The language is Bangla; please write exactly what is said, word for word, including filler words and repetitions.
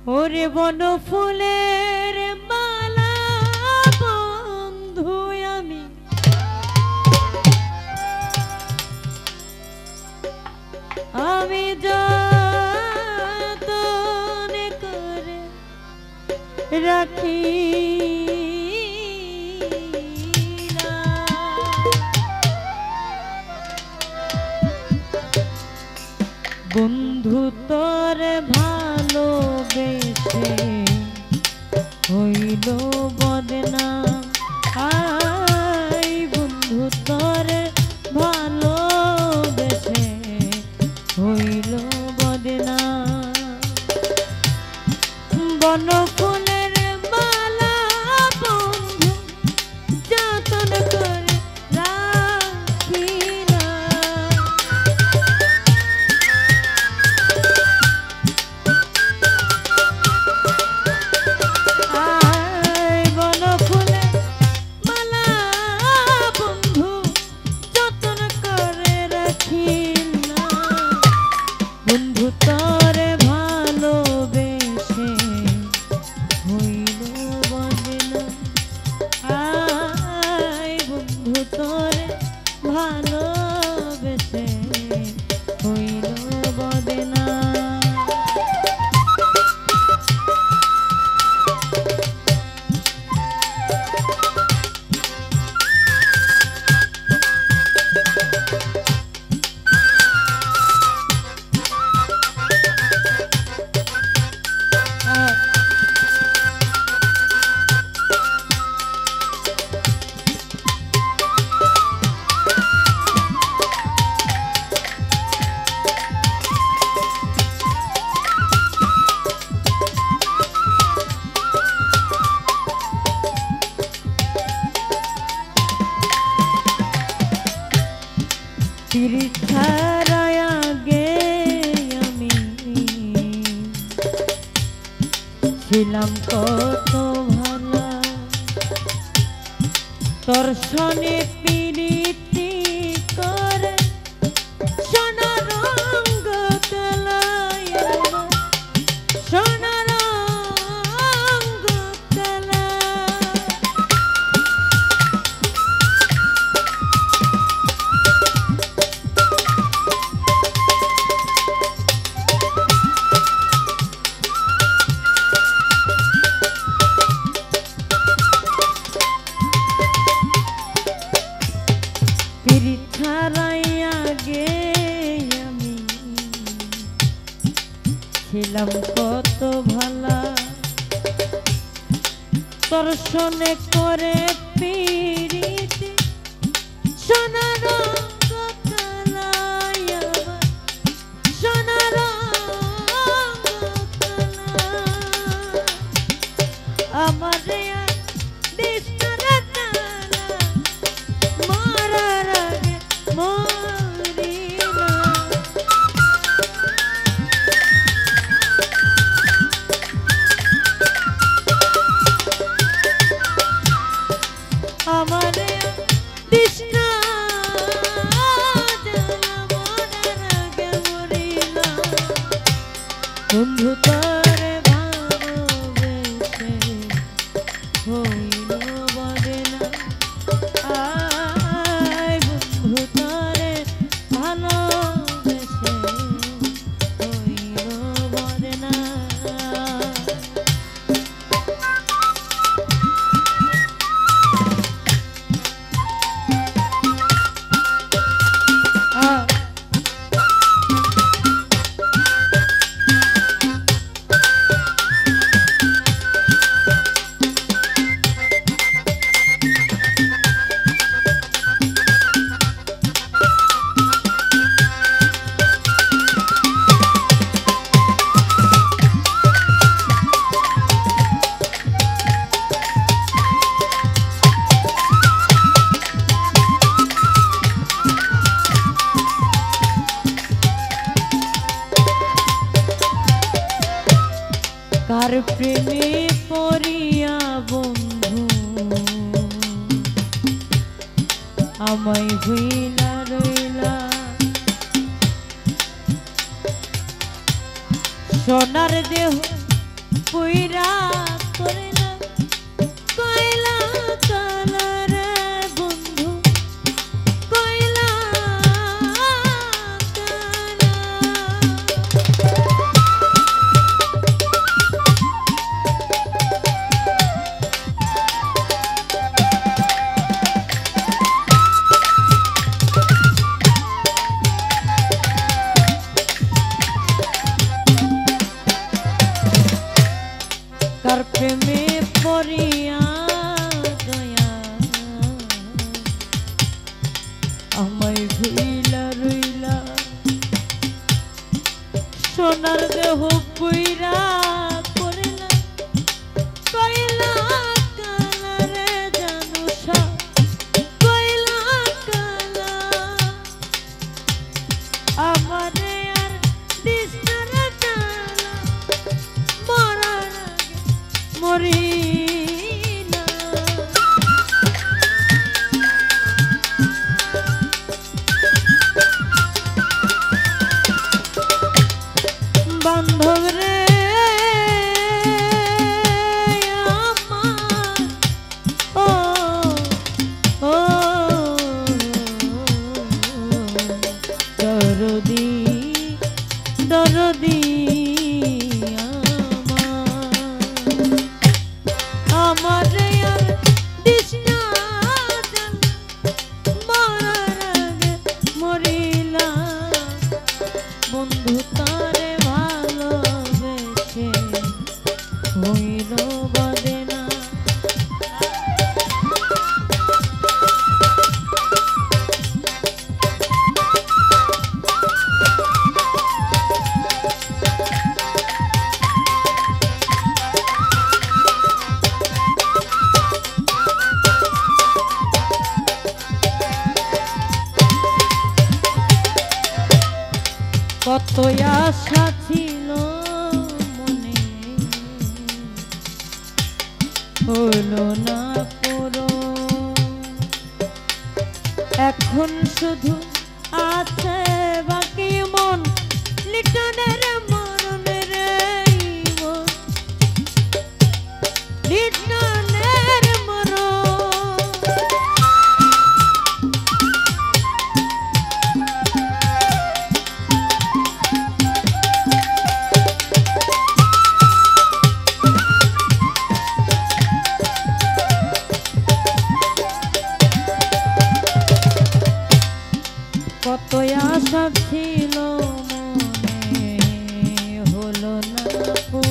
ওরে বন ফুলের মালা বন্ধু আমি আমি যতন করে রাখি বন্ধু তোর ভালোবেসে হইল বদনাম আই বন্ধু তোর ভালোবেসে হইল বদনাম বন ফুলের মালা বন্ধু যতন করে রাখি ভালোবেসে হইল বদনাম ছাড়ায় আগে আমি ছিলাম কত ভালো তোর সনে প্রীতি করে সোনা রঙ কালাই সোনা রঙ কালাই ছিলাম কত ভালা তোর সনে করে প্রীতি সোনা রঙ কালাই সোনা রঙ কালাই আমার বন্ধু তোরে ভালোবেসে হইল বদনাম আয় বন্ধু তোরে ভালোবেসে হইল বদনাম কার প্রেমে পড়িয়া বন্ধু আমায় ভুইলা রইলা সোনার দেহ পুইরা কইলা কইলা কালারে বন্ধু কইলা কার প্রেমে পড়িয়া দয়া আমায় ভুইলা রইলা সোনার দেহ পুইরা করিলা কইলা কালারে জানুষা কইলা কালা আমারে আর দিশরা জানা মরার মরিনা বান্ধব রে আমার ও ও দরদি দরদি আমার আর দিশনা জান মরার আগে মরিলা বন্ধু তারে ভালোবেসে হইল বদেনা কত আশা ছিল মনে হলো না পুরো এখন শুধু আছে বাকি মন লিটনের মরণের মন লিটনের মরণ কত আশা ছিল মনে হলো না